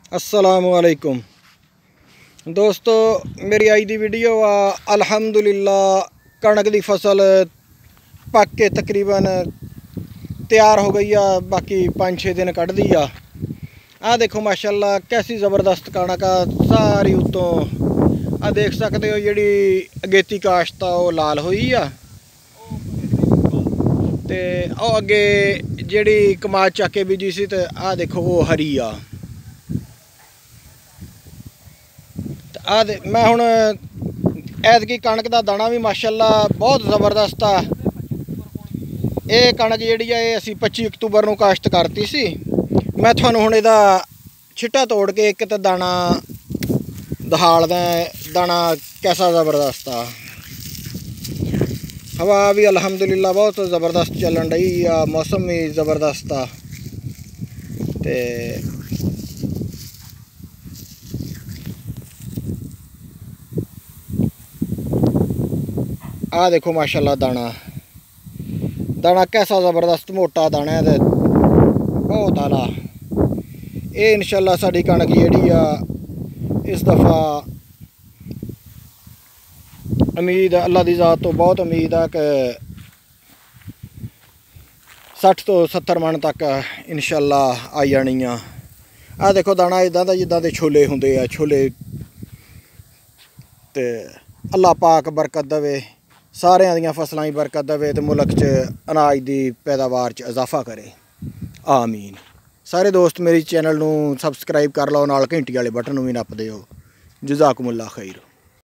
अस्सलामुअलैकुम दोस्तों, मेरी आज दी वीडियो अल्हम्दुलिल्लाह कणक दी फसल पक के तकरीबन तैयार हो गई आ। बाकी 5-6 दिन कढ़ दी आ देखो माशाल्लाह कैसी ज़बरदस्त कणक आ। सारी उत्तों आ देख सकते हो, जी अगेती काश्त आ वो लाल हुई आ ते ओ अगे जी कमाद चक के बीजी सी ते आ देखो वो हरी आ। मैं हुण ऐतकी कणक का दाना भी माशाल्लाह बहुत ज़बरदस्त आ। ये कणक जी असी 25 अक्तूबर को काश्त करती सी। मैं थानू हुण इहदा छिट्टा तोड़ के एक दाना दहाड़दा। दाना कैसा ज़बरदस्त आ। हवा भी अल्हम्दुलिल्लाह बहुत ज़बरदस्त चलन रही आ। मौसम भी ज़बरदस्त आ ते आ देखो माशाल्लाह दाना कैसा ज़बरदस्त मोटा दाना है बहुत आला। ये इंशाल्लाह साड़ी कणक जी इस दफ़ा उम्मीद अल्लाह की ज़ात तो बहुत उम्मीद है कि 60 तो 70 मन तक इंशाल्लाह आई जानी आ। देखो दाना इदा का जिदा के छोले होंगे आ। छोले तो अल्लाह पाक बरकत देवे, सारियां दियां फसलों की बरकत देवे तो मुल्क च अनाज की पैदावार च इजाफा करे, आमीन। सारे दोस्त मेरी चैनल नूं सबसक्राइब कर लो, नाल घंटी वाले बटन भी नप दिओ। जज़ाकुमुल्लाह खैर।